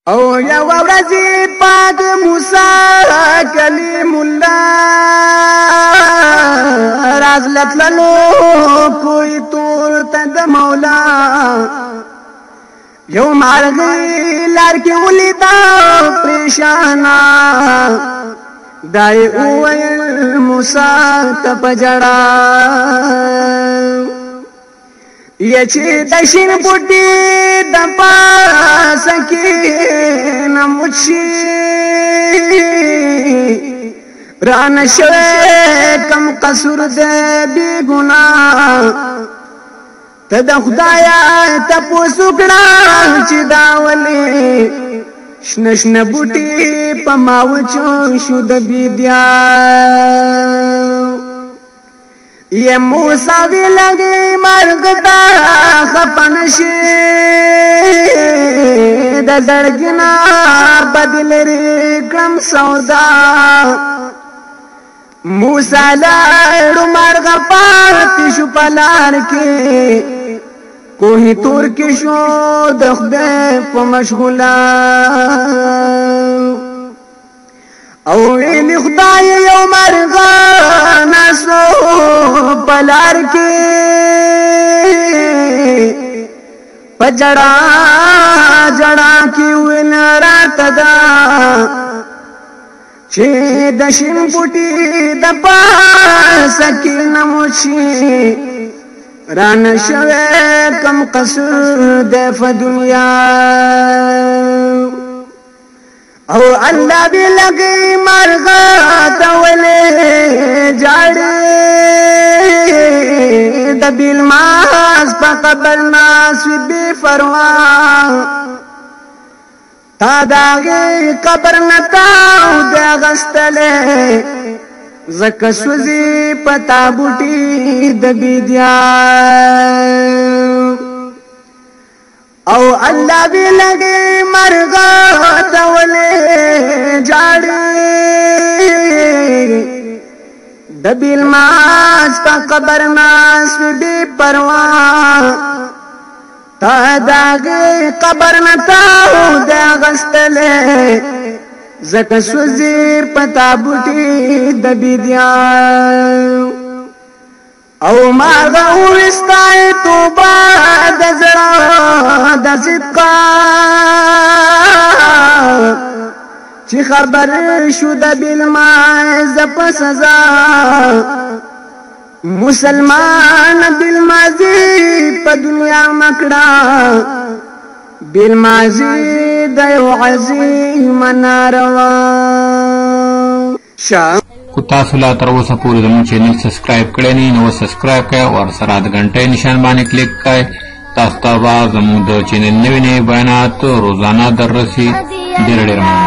او یا ورځی پاک موسی کلیم الله راز لتلو کوئی تور تد مولا یو مارغی لار کی ولیدا پریشانا دای اویل موسی تپجڑا یچی دشین بوٹی دپا سکی نموچی ران شوے کم قصور دے بی گناہ تد خدایا تپو سکڑا چی داولی شنشن بوٹی پماوچو شود بی دیا یہ موسیٰ بھی لگی مرگتا خپنشی دا زڑگنا بدل ریکم سودا موسیٰ لارو مرگ پارتی شو پلار کی کوہی تور کی شو دخدے پا مشغولا اویلی خدای یو مرگا نسو پلار کی پجڑا جڑا کی وین رات دا چه دشن بوٹی دپا سکی نموشی ران شوے کم قصر دیف دنیا او اللہ بھی لگی مرغا تولے جاڑی دبیل ماس پا قبر ناس بی فروان تا داغی قبر نتاو دے غستلے زک سوزی پتا بوٹی دبی دیا او اللہ بھی لگی مرغا تولے جاڑی دبیل ماس پا قبر ناس بی پروان تا داغی قبر نتاو دے غستلے زک سوزیر پتا بوٹی دبی دیا او مارغا اوستای توبا دزڑا دزدقا چی خبر شو دبیل مائز پا سزا مسلمان بالمازی پا دنیا مکڑا بالمازی دیو عظیم ناروا کو تاسو لا تر اوسه پورې زموږ چینل سبسکرایب کړی نه نو سبسکرایب کړئ او سره د غنټۍ نشان باندې کلیک کړئ تاسو ته به زموږ د چینل نوې بیانات روزانه دررسي ډېر ډېر